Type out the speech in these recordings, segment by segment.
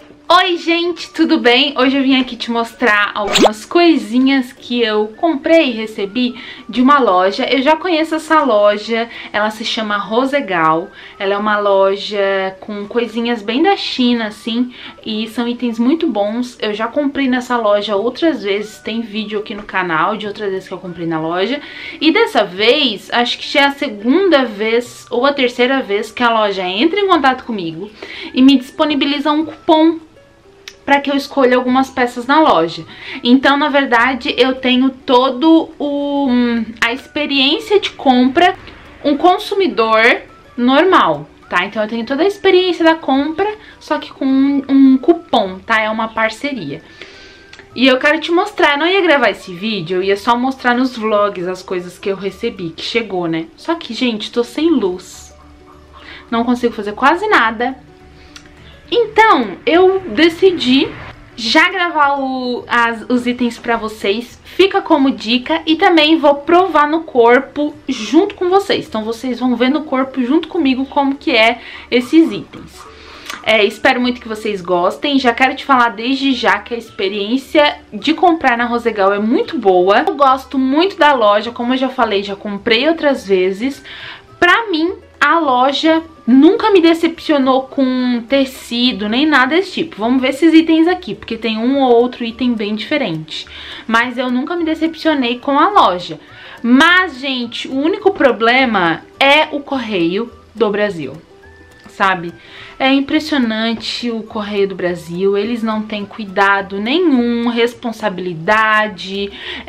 Oi gente, tudo bem? Hoje eu vim aqui te mostrar algumas coisinhas que eu comprei e recebi de uma loja. Eu já conheço essa loja, ela se chama Rosegal. Ela é uma loja com coisinhas bem da China, assim, e são itens muito bons. Eu já comprei nessa loja outras vezes, tem vídeo aqui no canal de outras vezes que eu comprei na loja. E dessa vez, acho que já é a segunda vez ou a terceira vez que a loja entra em contato comigo e me disponibiliza um cupom para que eu escolha algumas peças na loja. Então, na verdade, eu tenho todo a experiência de compra, um consumidor normal, tá? Então eu tenho toda a experiência da compra, só que com um cupom, tá? É uma parceria. E eu quero te mostrar, eu não ia gravar esse vídeo, eu ia só mostrar nos vlogs as coisas que eu recebi, que chegou, né? Só que, gente, tô sem luz, não consigo fazer quase nada. Então, eu decidi já gravar os itens pra vocês, fica como dica, e também vou provar no corpo junto com vocês. Então vocês vão ver no corpo junto comigo como que é esses itens. Espero muito que vocês gostem, já quero te falar desde já que a experiência de comprar na Rosegal é muito boa. Eu gosto muito da loja, como eu já falei, já comprei outras vezes. Pra mim, a loja nunca me decepcionou com tecido, nem nada desse tipo. Vamos ver esses itens aqui, porque tem um ou outro item bem diferente. Mas eu nunca me decepcionei com a loja. Mas, gente, o único problema é o Correio do Brasil, sabe? É impressionante o Correio do Brasil, eles não têm cuidado nenhum, responsabilidade,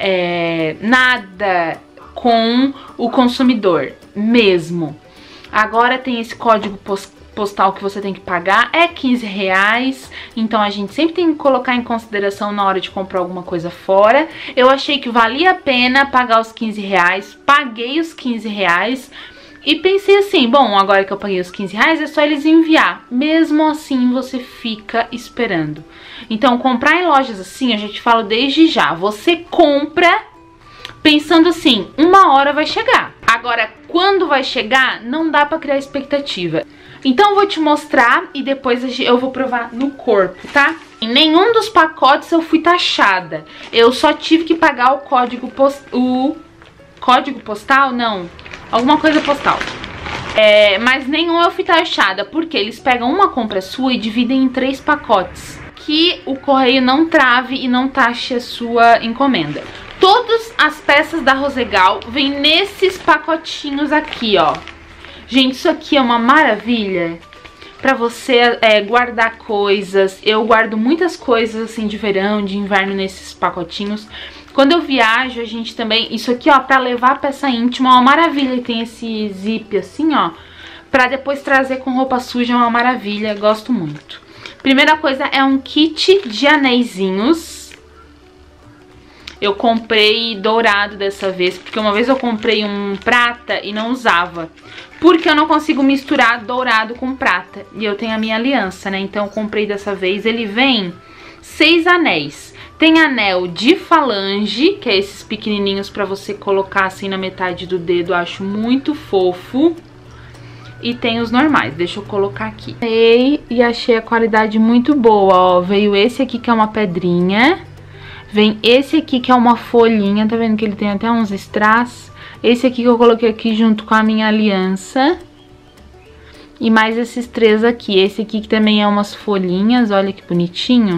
nada com o consumidor mesmo. Agora tem esse código postal que você tem que pagar, é R$15, então a gente sempre tem que colocar em consideração na hora de comprar alguma coisa fora. Eu achei que valia a pena pagar os R$15, paguei os R$15 e pensei assim, bom, agora que eu paguei os R$15 é só eles enviar. Mesmo assim você fica esperando. Então comprar em lojas assim, eu já te falo desde já, você compra pensando assim, uma hora vai chegar. Agora, quando vai chegar, não dá pra criar expectativa. Então eu vou te mostrar e depois eu vou provar no corpo, tá? Em nenhum dos pacotes eu fui taxada. Eu só tive que pagar o código postal, não, alguma coisa postal. Mas nenhum eu fui taxada, porque eles pegam uma compra sua e dividem em 3 pacotes. Que o correio não trave e não taxe a sua encomenda. Todas as peças da Rosegal vêm nesses pacotinhos aqui, ó. Gente, isso aqui é uma maravilha pra você guardar coisas. Eu guardo muitas coisas assim de verão, de inverno nesses pacotinhos. Quando eu viajo, a gente também... Isso aqui, ó, pra levar a peça íntima é uma maravilha. E tem esse zip assim, ó, pra depois trazer com roupa suja, é uma maravilha. Gosto muito. Primeira coisa é um kit de anéisinhos. Eu comprei dourado dessa vez, porque uma vez eu comprei um prata e não usava. Porque eu não consigo misturar dourado com prata. E eu tenho a minha aliança, né? Então eu comprei dessa vez. Ele vem 6 anéis. Tem anel de falange, que é esses pequenininhos pra você colocar assim na metade do dedo. Eu acho muito fofo. E tem os normais, deixa eu colocar aqui. E achei a qualidade muito boa, ó. Veio esse aqui que é uma pedrinha. Vem esse aqui que é uma folhinha, tá vendo que ele tem até uns strass? Esse aqui que eu coloquei aqui junto com a minha aliança. E mais esses 3 aqui. Esse aqui que também é umas folhinhas, olha que bonitinho.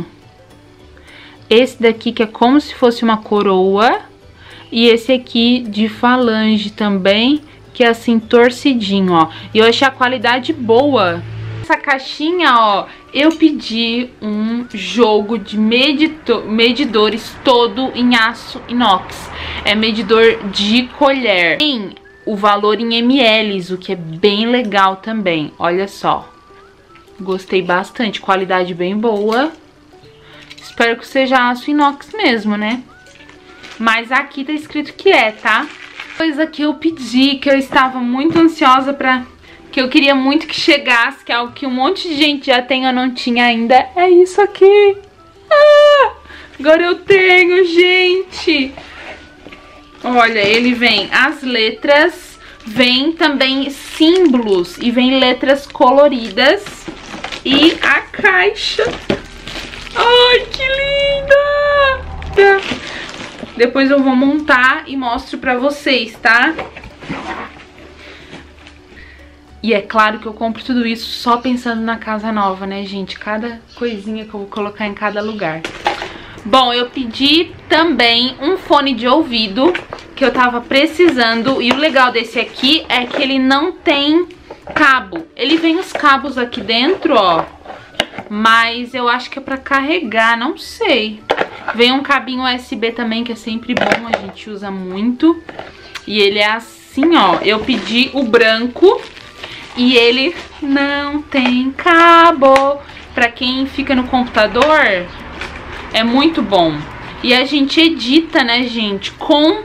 Esse daqui que é como se fosse uma coroa. E esse aqui de falange também, que é assim torcidinho, ó. E eu achei a qualidade boa. Essa caixinha, ó, eu pedi um jogo de medidores todo em aço inox. É medidor de colher. Tem o valor em ml, o que é bem legal também. Olha só. Gostei bastante, qualidade bem boa. Espero que seja aço inox mesmo, né? Mas aqui tá escrito que é, tá? Coisa que eu pedi, que eu estava muito ansiosa pra... que eu queria muito que chegasse, que é algo que um monte de gente já tem, eu não tinha ainda, é isso aqui. Ah, agora eu tenho, gente. Olha, ele vem as letras, vem também símbolos e vem letras coloridas. E a caixa Ai, que linda! Depois eu vou montar e mostro pra vocês, tá? E é claro que eu compro tudo isso só pensando na casa nova, né, gente? Cada coisinha que eu vou colocar em cada lugar. Bom, eu pedi também um fone de ouvido que eu tava precisando. E o legal desse aqui é que ele não tem cabo. Ele vem os cabos aqui dentro, ó. Mas eu acho que é pra carregar, não sei. Vem um cabinho USB também, que é sempre bom, a gente usa muito. E ele é assim, ó. Eu pedi o branco e ele não tem cabo. Pra quem fica no computador, é muito bom. E a gente edita, né, gente, com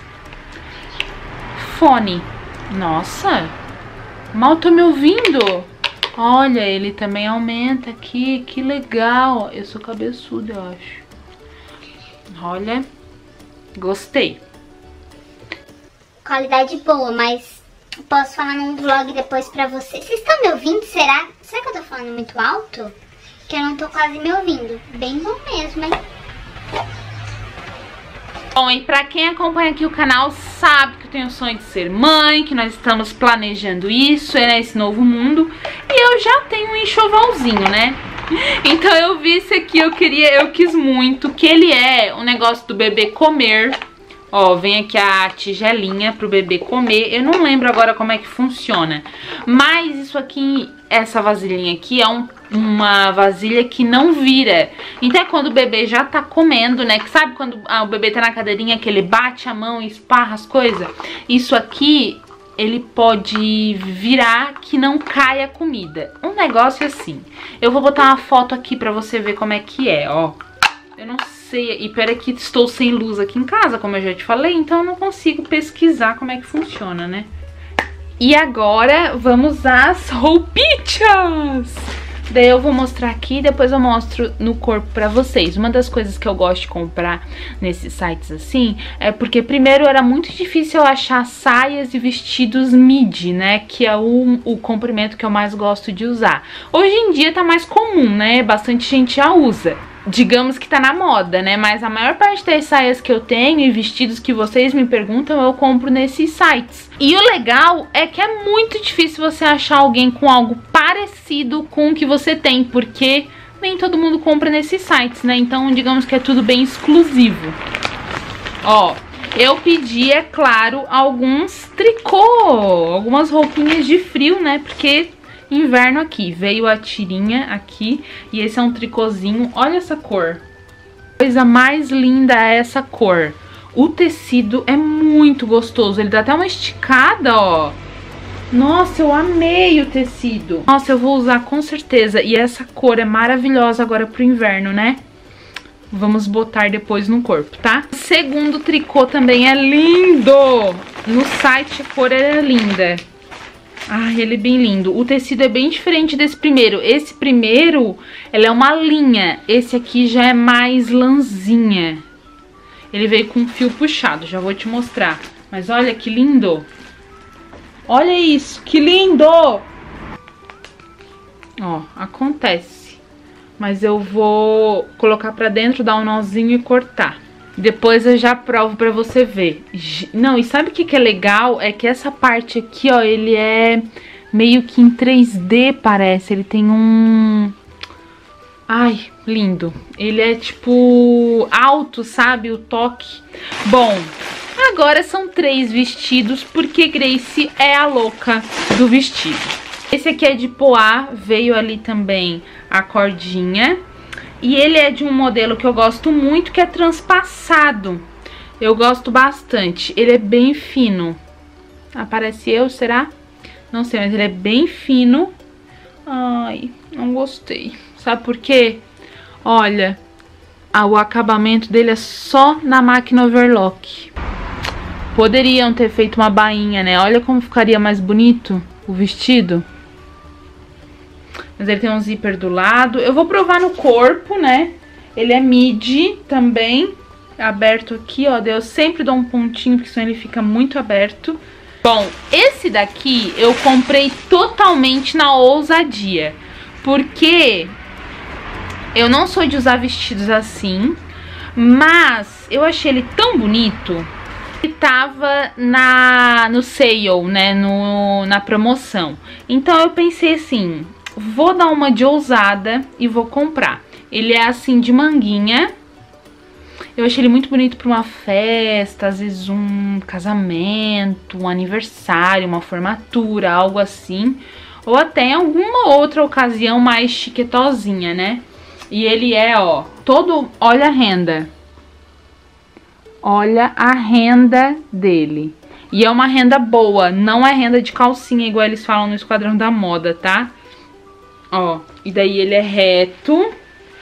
fone. Nossa, mal tô me ouvindo. Olha, ele também aumenta aqui, que legal. Eu sou cabeçuda, eu acho. Olha, gostei. Qualidade boa, mas posso falar num vlog depois pra vocês. Vocês estão me ouvindo? Será? Será que eu tô falando muito alto? Que eu não tô quase me ouvindo. Bem bom mesmo, hein? Bom, e pra quem acompanha aqui o canal sabe que eu tenho o sonho de ser mãe, que nós estamos planejando isso, esse novo mundo. E eu já tenho um enxovalzinho, né? Então eu vi esse aqui, eu quis muito, que ele é um negócio do bebê comer. Ó, vem aqui a tigelinha pro bebê comer. Eu não lembro agora como é que funciona. Mas isso aqui, essa vasilhinha aqui é uma vasilha que não vira. Então é quando o bebê já tá comendo, né? Que sabe quando o bebê tá na cadeirinha que ele bate a mão e esparra as coisas? Isso aqui, ele pode virar que não caia a comida. Um negócio assim. Eu vou botar uma foto aqui pra você ver como é que é, ó. Eu não sei, e pera que estou sem luz aqui em casa, como eu já te falei, então eu não consigo pesquisar como é que funciona, né? E agora vamos às roupinhas! Daí eu vou mostrar aqui e depois eu mostro no corpo pra vocês. Uma das coisas que eu gosto de comprar nesses sites assim é porque primeiro era muito difícil eu achar saias e vestidos midi, né? Que é o comprimento que eu mais gosto de usar. Hoje em dia tá mais comum, né? Bastante gente já usa. Digamos que tá na moda, né? Mas a maior parte das saias que eu tenho e vestidos que vocês me perguntam, eu compro nesses sites. E o legal é que é muito difícil você achar alguém com algo parecido com o que você tem, porque nem todo mundo compra nesses sites, né? Então, digamos que é tudo bem exclusivo. Ó, eu pedi, é claro, alguns tricô, algumas roupinhas de frio, né? Porque inverno aqui, veio a tirinha aqui e esse é um tricôzinho, olha essa cor, coisa mais linda é essa cor, o tecido é muito gostoso, ele dá até uma esticada, ó, nossa, eu amei o tecido, nossa, eu vou usar com certeza, e essa cor é maravilhosa agora pro inverno, né? Vamos botar depois no corpo, tá? O segundo tricô também é lindo, no site a cor é linda. Ai, ele é bem lindo. O tecido é bem diferente desse primeiro. Esse primeiro, ela é uma linha. Esse aqui já é mais lãzinha. Ele veio com fio puxado, já vou te mostrar. Mas olha que lindo. Olha isso, que lindo! Ó, acontece. Mas eu vou colocar pra dentro, dar um nozinho e cortar. Depois eu já provo pra você ver. Não, e sabe o que é legal? É que essa parte aqui, ó, ele é meio que em 3D, parece. Ele tem um... Ai, lindo. Ele é tipo alto, sabe? O toque. Bom, agora são 3 vestidos, porque Grace é a louca do vestido. Esse aqui é de poá, veio ali também a cordinha. E ele é de um modelo que eu gosto muito, que é transpassado. Eu gosto bastante. Ele é bem fino. Aparece eu, será? Não sei, mas ele é bem fino. Ai, não gostei. Sabe por quê? Olha, o acabamento dele é só na máquina overlock. Poderiam ter feito uma bainha, né? Olha como ficaria mais bonito o vestido. Mas ele tem um zíper do lado. Eu vou provar no corpo, né? Ele é midi também. Aberto aqui, ó. Eu sempre dou um pontinho, porque senão ele fica muito aberto. Bom, esse daqui eu comprei totalmente na ousadia. Porque Eu não sou de usar vestidos assim, mas eu achei ele tão bonito. Ele tava no sale, né, na promoção. Então eu pensei assim, vou dar uma de ousada e vou comprar. Ele é assim de manguinha. Eu achei ele muito bonito para uma festa, às vezes um casamento, um aniversário, uma formatura, algo assim. Ou até em alguma outra ocasião mais chiquetosinha, né? E ele é, ó, todo... Olha a renda. Olha a renda dele. E é uma renda boa, não é renda de calcinha, igual eles falam no Esquadrão da Moda, tá? Ó, e daí ele é reto,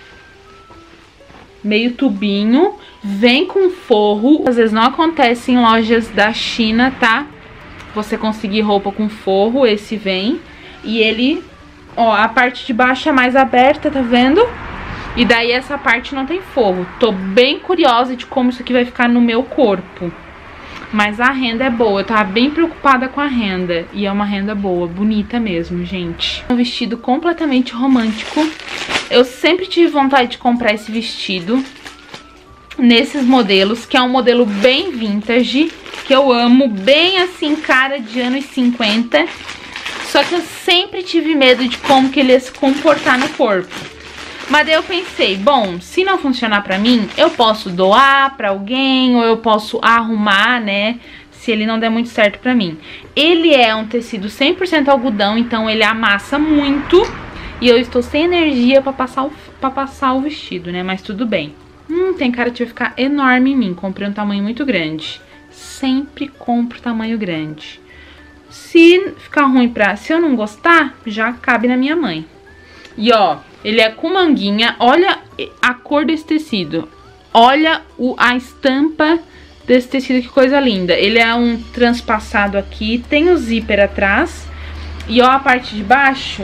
meio tubinho, vem com forro. Às vezes não acontece em lojas da China, tá? Você conseguir roupa com forro, esse vem. E ele, ó, a parte de baixo é mais aberta, tá vendo? E daí essa parte não tem forro. Tô bem curiosa de como isso aqui vai ficar no meu corpo. Mas a renda é boa, eu tava bem preocupada com a renda. E é uma renda boa, bonita mesmo, gente. Um vestido completamente romântico. Eu sempre tive vontade de comprar esse vestido nesses modelos, que é um modelo bem vintage, que eu amo, bem assim, cara de anos 50. Só que eu sempre tive medo de como que ele ia se comportar no corpo. Mas daí eu pensei, bom, se não funcionar pra mim, eu posso doar pra alguém, ou eu posso arrumar, né, se ele não der muito certo pra mim. Ele é um tecido 100% algodão, então ele amassa muito, e eu estou sem energia pra passar o vestido, né, mas tudo bem. Tem cara de vai ficar enorme em mim, comprei um tamanho muito grande. Sempre compro tamanho grande. Se ficar ruim se eu não gostar, já cabe na minha mãe. E ó, ele é com manguinha, olha a cor desse tecido, olha a estampa desse tecido, que coisa linda. Ele é um transpassado aqui, tem o zíper atrás, e ó a parte de baixo,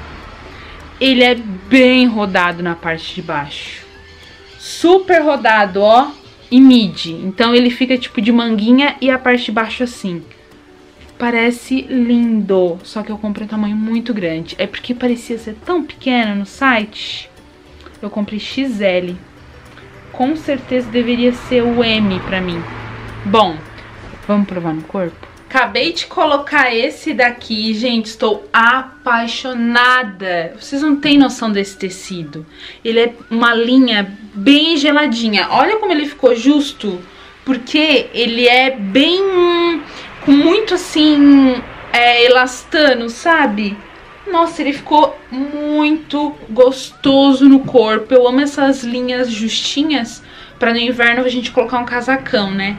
ele é bem rodado na parte de baixo. Super rodado, ó, e midi. Então ele fica tipo de manguinha e a parte de baixo assim. Parece lindo, só que eu comprei um tamanho muito grande. É porque parecia ser tão pequeno no site. Eu comprei XL. Com certeza deveria ser o M pra mim. Bom, vamos provar no corpo? Acabei de colocar esse daqui, gente, estou apaixonada. Vocês não têm noção desse tecido. Ele é uma linha bem geladinha. Olha como ele ficou justo, porque ele é bem... com muito assim, elastano, sabe? Nossa, ele ficou muito gostoso no corpo. Eu amo essas linhas justinhas pra no inverno a gente colocar um casacão, né?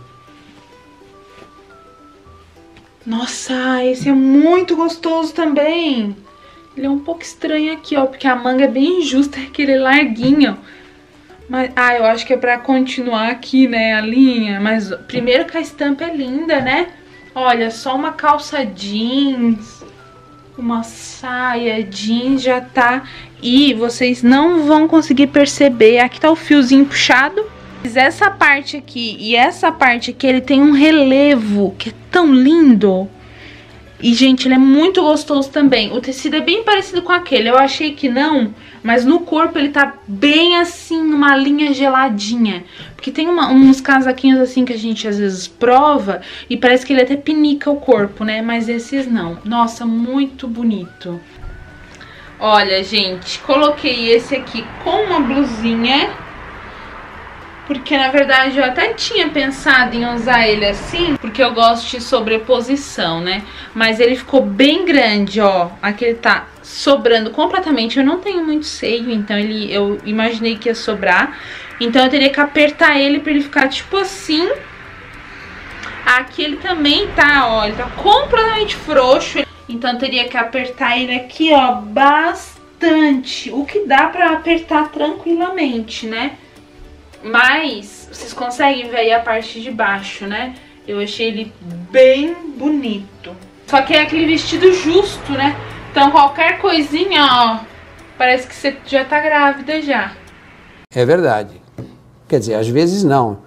Nossa, esse é muito gostoso também. Ele é um pouco estranho aqui, ó, porque a manga é bem justa, aquele larguinho. Mas, eu acho que é pra continuar aqui, né, a linha. Mas primeiro que a estampa é linda, né? Olha, só uma calça jeans, uma saia jeans já tá. E vocês não vão conseguir perceber, aqui tá o fiozinho puxado. Mas essa parte aqui e essa parte aqui, ele tem um relevo que é tão lindo. E, gente, ele é muito gostoso também. O tecido é bem parecido com aquele. Eu achei que não, mas no corpo ele tá bem assim, numa linha geladinha. Porque tem uns casaquinhos assim que a gente às vezes prova e parece que ele até pinica o corpo, né? Mas esses não. Nossa, muito bonito. Olha, gente, coloquei esse aqui com uma blusinha. Porque, na verdade, eu até tinha pensado em usar ele assim, porque eu gosto de sobreposição, né? Mas ele ficou bem grande, ó. Aqui ele tá sobrando completamente. Eu não tenho muito seio, então eu imaginei que ia sobrar. Então eu teria que apertar ele pra ele ficar tipo assim. Aqui ele também tá, ó, ele tá completamente frouxo. Então eu teria que apertar ele aqui, ó, bastante. O que dá pra apertar tranquilamente, né? Mas vocês conseguem ver aí a parte de baixo, né? Eu achei ele bem bonito. Só que é aquele vestido justo, né? Então qualquer coisinha, ó, parece que você já tá grávida já. É verdade. Quer dizer, às vezes não.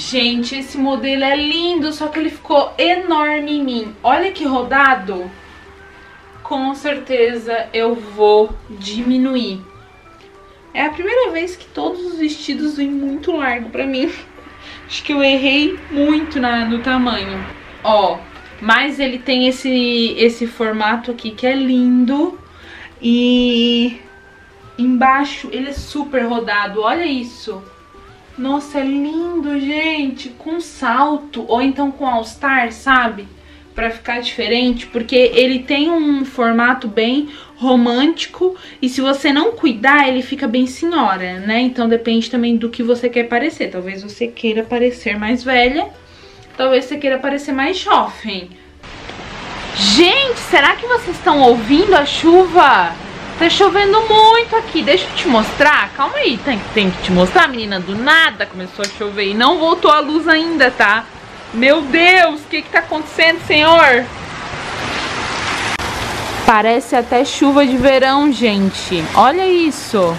Gente, esse modelo é lindo, só que ele ficou enorme em mim. Olha que rodado. Com certeza eu vou diminuir. É a primeira vez que todos os vestidos vêm muito largo pra mim. Acho que eu errei muito no tamanho. Ó, mas ele tem esse formato aqui que é lindo. E embaixo ele é super rodado, olha isso. Nossa, é lindo, gente. Com salto, ou então com all-star, sabe? Pra ficar diferente, porque ele tem um formato bem romântico. E se você não cuidar, ele fica bem senhora, né? Então depende também do que você quer parecer. Talvez você queira parecer mais velha, talvez você queira parecer mais jovem. Gente, será que vocês estão ouvindo a chuva? Tá chovendo muito aqui, deixa eu te mostrar. Calma aí, tem que te mostrar, menina. Do nada começou a chover e não voltou a luz ainda, tá? Meu Deus, o que tá acontecendo, Senhor? Parece até chuva de verão, gente. Olha isso.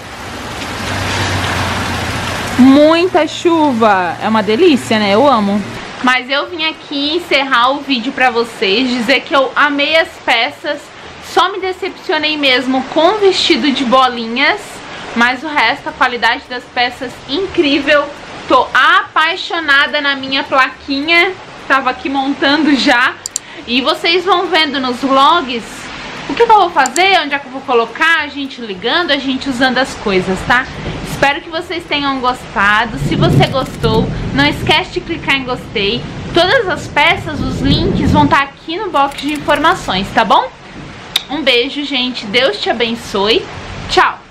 Muita chuva. É uma delícia, né? Eu amo. Mas eu vim aqui encerrar o vídeo pra vocês, dizer que eu amei as peças. Só me decepcionei mesmo com o vestido de bolinhas, mas o resto, a qualidade das peças, incrível. Tô apaixonada na minha plaquinha, tava aqui montando já. E vocês vão vendo nos vlogs o que eu vou fazer, onde é que eu vou colocar, a gente ligando, a gente usando as coisas, tá? Espero que vocês tenham gostado. Se você gostou, não esquece de clicar em gostei. Todas as peças, os links vão estar aqui no box de informações, tá bom? Um beijo, gente. Deus te abençoe. Tchau!